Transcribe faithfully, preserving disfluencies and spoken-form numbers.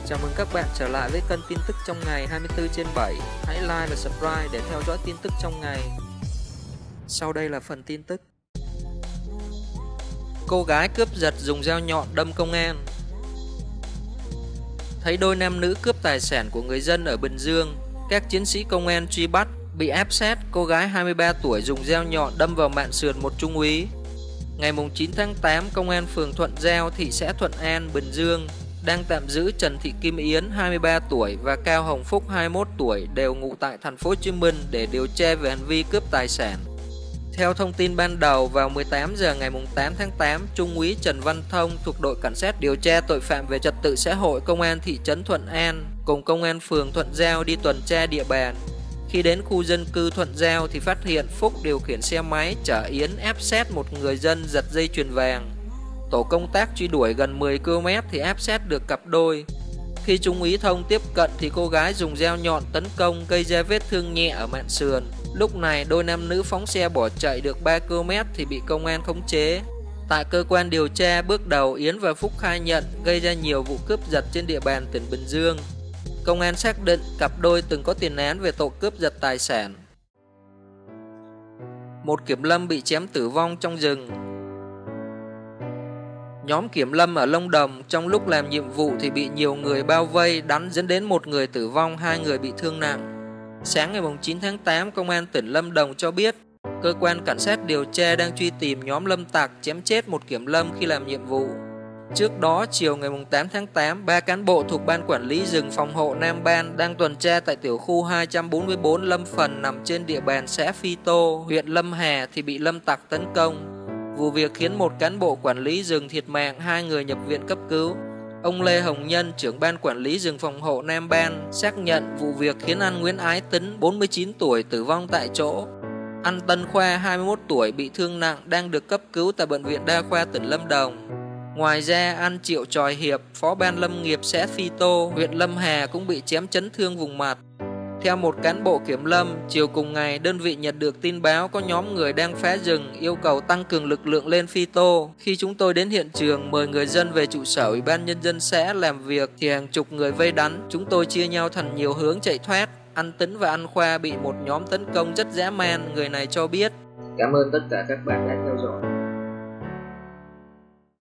Chào mừng các bạn trở lại với kênh tin tức trong ngày hai mươi tư trên bảy. Hãy like và subscribe để theo dõi tin tức trong ngày. Sau đây là phần tin tức. Cô gái cướp giật dùng dao nhọn đâm công an. Thấy đôi nam nữ cướp tài sản của người dân ở Bình Dương, các chiến sĩ công an truy bắt, bị áp sát, cô gái hai mươi ba tuổi dùng dao nhọn đâm vào mạn sườn một trung úy. Ngày chín tháng tám, Công an phường Thuận Giao, thị xã Thuận An, Bình Dương đang tạm giữ Trần Thị Kim Yến hai mươi ba tuổi và Cao Hồng Phúc hai mươi mốt tuổi đều ngụ tại thành phố Hồ Chí Minh để điều tra về hành vi cướp tài sản. Theo thông tin ban đầu, vào mười tám giờ ngày tám tháng tám, Trung úy Trần Văn Thông thuộc đội cảnh sát điều tra tội phạm về trật tự xã hội Công an thị trấn Thuận An cùng Công an phường Thuận Giao đi tuần tra địa bàn. Khi đến khu dân cư Thuận Giao thì phát hiện Phúc điều khiển xe máy chở Yến áp sát một người dân giật dây chuyền vàng. Tổ công tác truy đuổi gần mười ki lô mét thì áp sát được cặp đôi. Khi Trung úy Thông tiếp cận thì cô gái dùng dao nhọn tấn công gây ra vết thương nhẹ ở mạn sườn. Lúc này đôi nam nữ phóng xe bỏ chạy được ba ki lô mét thì bị công an khống chế. Tại cơ quan điều tra, bước đầu Yến và Phúc khai nhận gây ra nhiều vụ cướp giật trên địa bàn tỉnh Bình Dương. Công an xác định cặp đôi từng có tiền án về tội cướp giật tài sản. Một kiểm lâm bị chém tử vong trong rừng. Nhóm kiểm lâm ở Long Đồng trong lúc làm nhiệm vụ thì bị nhiều người bao vây đánh dẫn đến một người tử vong, hai người bị thương nặng. Sáng ngày chín tháng tám, Công an tỉnh Lâm Đồng cho biết cơ quan cảnh sát điều tra đang truy tìm nhóm lâm tặc chém chết một kiểm lâm khi làm nhiệm vụ. Trước đó, chiều ngày tám tháng tám, ba cán bộ thuộc Ban Quản lý rừng phòng hộ Nam Ban đang tuần tra tại tiểu khu hai trăm bốn mươi tư Lâm Phần nằm trên địa bàn xã Phi Tô, huyện Lâm Hà thì bị lâm tặc tấn công. Vụ việc khiến một cán bộ quản lý rừng thiệt mạng, hai người nhập viện cấp cứu. Ông Lê Hồng Nhân, trưởng Ban Quản lý rừng phòng hộ Nam Ban, xác nhận vụ việc khiến anh Nguyễn Ái Tính, bốn mươi chín tuổi, tử vong tại chỗ. Anh Tân Khoa, hai mươi mốt tuổi, bị thương nặng đang được cấp cứu tại Bệnh viện Đa khoa tỉnh Lâm Đồng. Ngoài ra, anh Triệu Tròi Hiệp, phó ban lâm nghiệp xã Phi Tô, huyện Lâm Hà cũng bị chém chấn thương vùng mặt. Theo một cán bộ kiểm lâm, chiều cùng ngày, đơn vị nhận được tin báo có nhóm người đang phá rừng yêu cầu tăng cường lực lượng lên Phi Tô. Khi chúng tôi đến hiện trường mời người dân về trụ sở Ủy ban Nhân dân xã làm việc thì hàng chục người vây đánh. Chúng tôi chia nhau thành nhiều hướng chạy thoát. Anh Tính và anh Khoa bị một nhóm tấn công rất dã man, người này cho biết. Cảm ơn tất cả các bạn đã theo dõi.